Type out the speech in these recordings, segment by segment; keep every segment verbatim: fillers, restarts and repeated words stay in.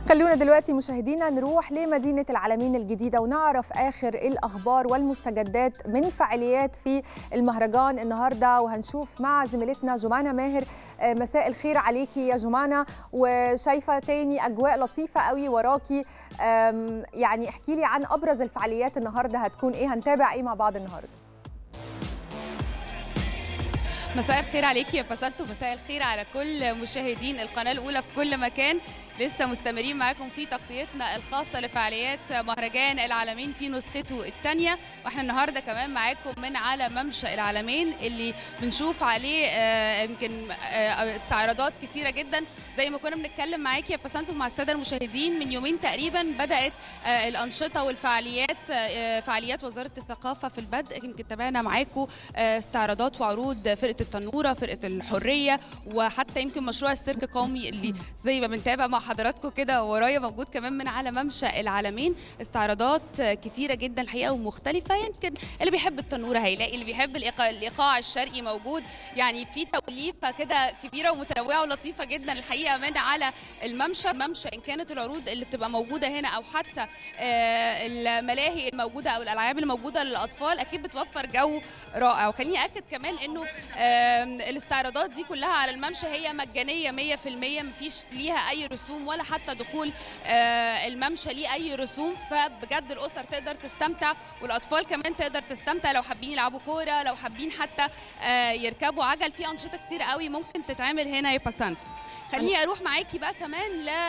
خلونا دلوقتي مشاهدينا نروح لمدينة العلمين الجديدة ونعرف آخر الأخبار والمستجدات من فعاليات في المهرجان النهاردة، وهنشوف مع زميلتنا جمانة ماهر. مساء الخير عليكي يا جمانة، وشايفة تاني أجواء لطيفة قوي وراكي. يعني احكي لي عن أبرز الفعاليات النهاردة، هتكون إيه؟ هنتابع إيه مع بعض النهاردة؟ مساء الخير عليكي يا بسنت، ومساء الخير على كل مشاهدين القناة الأولى في كل مكان. لسه مستمرين معاكم في تغطيتنا الخاصة لفعاليات مهرجان العلمين في نسخته الثانية، واحنا النهارده كمان معاكم من على ممشى العلمين اللي بنشوف عليه يمكن استعراضات كتيرة جدا. زي ما كنا بنتكلم معاكي يا بسنت ومع السادة المشاهدين، من يومين تقريبا بدأت الأنشطة والفعاليات، فعاليات وزارة الثقافة في البدء. يمكن تابعنا معاكم استعراضات وعروض فرقة التنورة، فرقة الحرية، وحتى يمكن مشروع السيرك القومي اللي زي ما بنتابع مع حضراتكم كده ورايا موجود كمان من على ممشى العلمين. استعراضات كتيرة جدا الحقيقة ومختلفة. يمكن اللي بيحب التنورة هيلاقي، اللي بيحب الإيقاع الشرقي موجود. يعني في توليفة كده كبيرة ومتنوعة ولطيفة جدا الحقيقة من على الممشى. الممشى إن كانت العروض اللي بتبقى موجودة هنا أو حتى الملاهي الموجودة أو الألعاب الموجودة للأطفال أكيد بتوفر جو رائع. وخليني أكد كمان إنه الاستعراضات دي كلها على الممشى هي مجانية مية في المية، مفيش ليها أي رسوم ولا حتى دخول الممشى ليه أي رسوم. فبجد الأسر تقدر تستمتع والأطفال كمان تقدر تستمتع لو حابين يلعبوا كورة، لو حابين حتى يركبوا عجل. في أنشطة كتير قوي ممكن تتعمل هنا يا بسنت. خليني اروح معاكي بقى كمان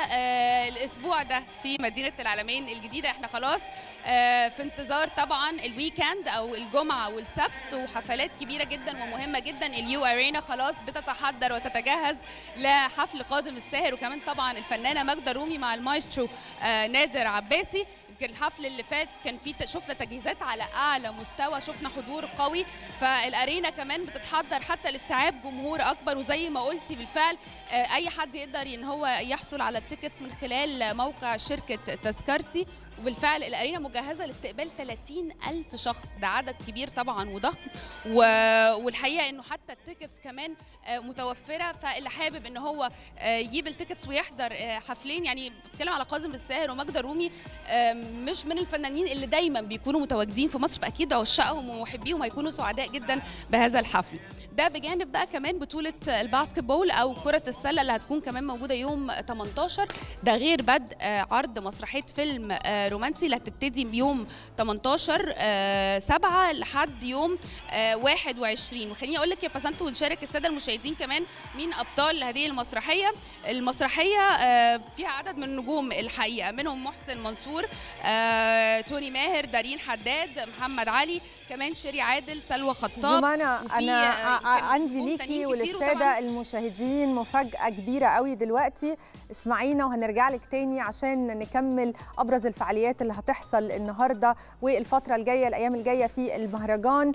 للاسبوع ده في مدينه العلمين الجديده. احنا خلاص في انتظار طبعا الويكند او الجمعه والسبت، وحفلات كبيره جدا ومهمه جدا. اليو ارينا خلاص بتتحضر وتتجهز لحفل قادم الساهر، وكمان طبعا الفنانه ماجدة رومي مع المايسترو نادر عباسي. يمكن الحفل اللي فات كان فيه شفنا تجهيزات على اعلى مستوى، شفنا حضور قوي. فالارينا كمان بتتحضر حتى لاستيعاب جمهور اكبر. وزي ما قلتي بالفعل اي حد يقدر ان هو يحصل على التيكتس من خلال موقع شركه تذكرتي. وبالفعل الارينا مجهزه لاستقبال ثلاثين ألف شخص، ده عدد كبير طبعا وضخم. والحقيقه انه حتى التيكتس كمان متوفره، فاللي حابب ان هو يجيب التيكتس ويحضر حفلين. يعني بتكلم على كاظم الساهر وماجدة رومي، مش من الفنانين اللي دايما بيكونوا متواجدين في مصر، فاكيد عشاقهم ومحبيهم هيكونوا سعداء جدا بهذا الحفل. ده بجانب بقى كمان بطوله الباسكت بول او كره السله اللي هتكون كمان موجوده يوم تمنتاشر، ده غير بدء عرض مسرحيه فيلم رومانسي اللي هتبتدي بيوم تمنتاشر سبعة لحد يوم واحد وعشرين. وخليني اقول لك يا بسنت ونشارك الساده المشاهدين كمان مين ابطال هذه المسرحيه. المسرحيه فيها عدد من النجوم الحقيقه، منهم محسن منصور، توني ماهر، دارين حداد، محمد علي، كمان شيري عادل، سلوى خطاب. جمانة انا عندي ليكي وللساده المشاهدين مفاجاه كبيره قوي دلوقتي. اسمعينا وهنرجع لك تاني عشان نكمل ابرز الفعاليات اللي هتحصل النهارده والفتره الجايه الايام الجايه في المهرجان.